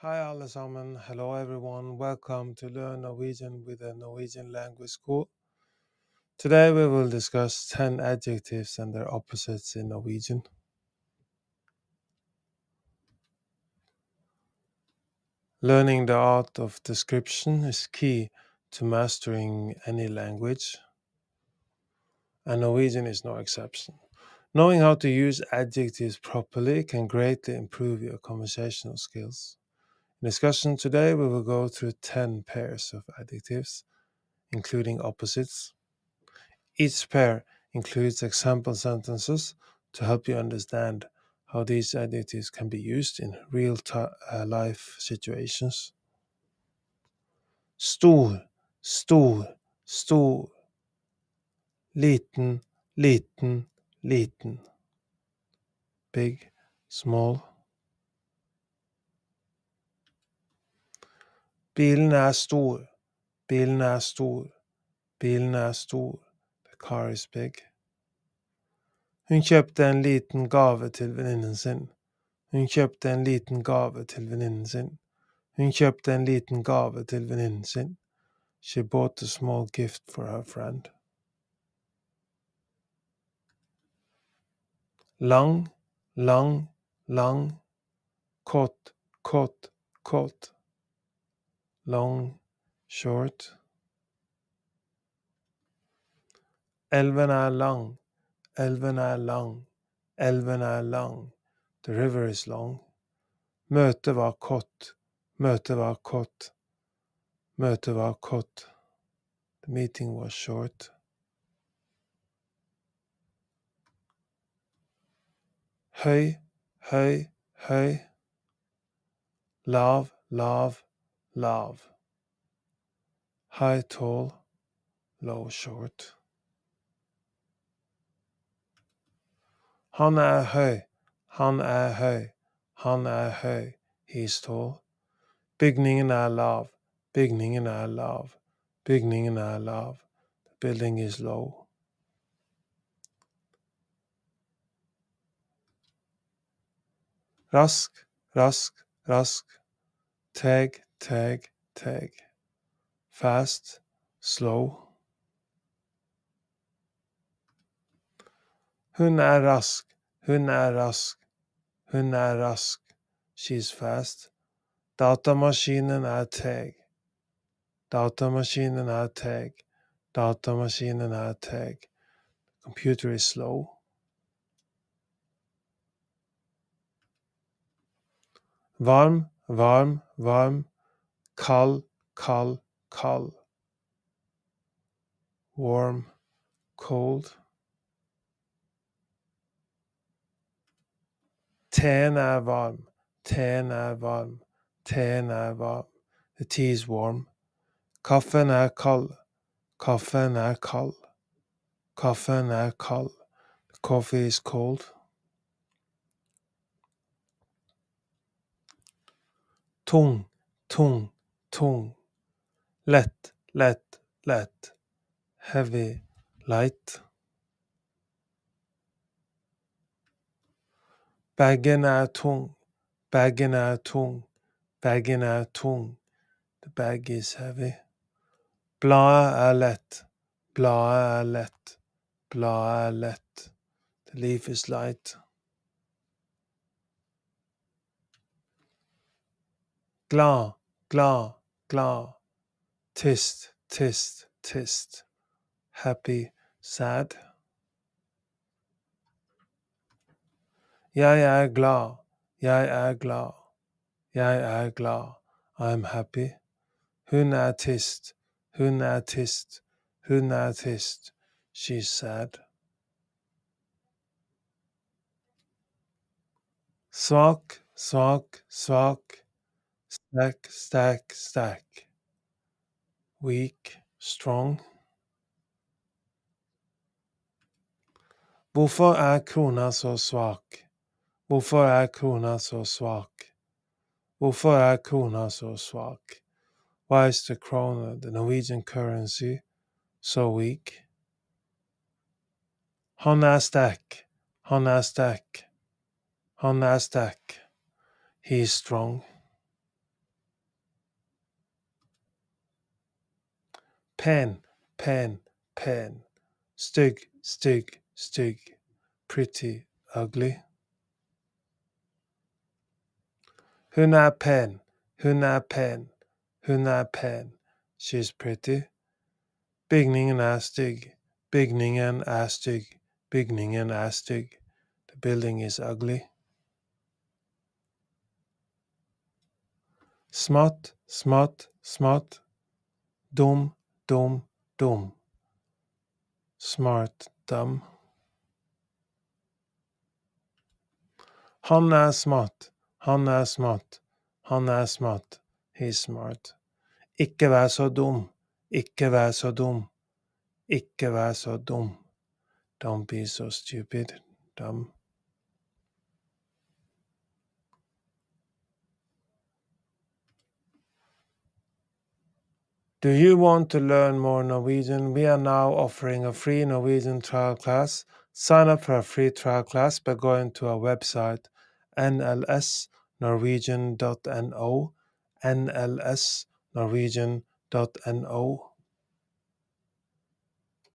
Hi alle sammen, hello everyone, welcome to Learn Norwegian with the Norwegian Language School. Today we will discuss 10 adjectives and their opposites in Norwegian. Learning the art of description is key to mastering any language, and Norwegian is no exception. Knowing how to use adjectives properly can greatly improve your conversational skills. In discussion today, we will go through 10 pairs of adjectives, including opposites. Each pair includes example sentences to help you understand how these adjectives can be used in real-life situations. Stor, stor, stor. Liten, liten, liten. Big, small. Bilen er stor, bilen er stor, bilen er stor. The car is big. Hun kjøpte en liten gave til venninnen sin. Hun kjøpte en liten gave til venninnen sin. Hun kjøpte en liten gave til venninnen sin. She bought a small gift for her friend. Lang, lang, lang. Kort, kort, kort. Long, short. Elven er lang, elven er lang, elven er lang. The river is long. Møtet var kort, møtet var kort, møtet var kort. The meeting was short. Høy, høy, høy. Lav, lav, lav. High, tall, low, short. Han er høy, han er høy, han er høy. He's tall. Bygningen er lav, bygningen er lav, bygningen er lav. The building is low. Rask, rask, rask. Teg, teg, teg. Fast, slow. Hun er rask, hun er rask, hun er rask. She's fast. Datamaskinen er teg. Datamaskinen er teg. Datamaskinen er teg. Computer is slow. Varm, varm, varm. Kald, kald, kald. Warm, cold. Teen er varm, teen er varm, teen er varm. The tea is warm. Kaffen er kald, kaffen er kald, kaffen er kald. The coffee is cold. Tung, tung, tung. Lett, lett, lett. Heavy, light. Bagen er tung, bagen er tung, bagen er tung. The bag is heavy. Bladet er lett, bladet er lett, bladet er lett. The leaf is light. Glad, glad, glad. Tyst, tyst, tyst. Happy, sad. Jeg er glad, jeg er glad, jeg er glad. I'm happy. Hun er tyst, hun er tyst, hun er tyst. She's sad. Svak, svak, svak. Stack, stack, stack. Weak, strong. Hvorfor er krona så svak? Hvorfor er krona så svak? Hvorfor er krona så svak? Why is the krona, the Norwegian currency, so weak? Han er sterk, han er sterk, han er sterk. He is strong. pen, pen, pen. Stygg, stygg, stygg. Pretty, ugly. Hun er pen, hun er pen, hun er pen. She's pretty. Bygningen er stygg, bygningen er stygg, bygningen er stygg. The building is ugly. Smått, smått, smått. Dum, dum, dum. Smart, dumb. Han er smått, han er smått, han er smått. He's smart. Ikke vær så dum, ikke vær så dum, ikke vær så dum. Don't be so stupid, dumb. Do you want to learn more Norwegian? We are now offering a free Norwegian trial class. Sign up for a free trial class by going to our website nlsnorwegian.no, nlsnorwegian.no.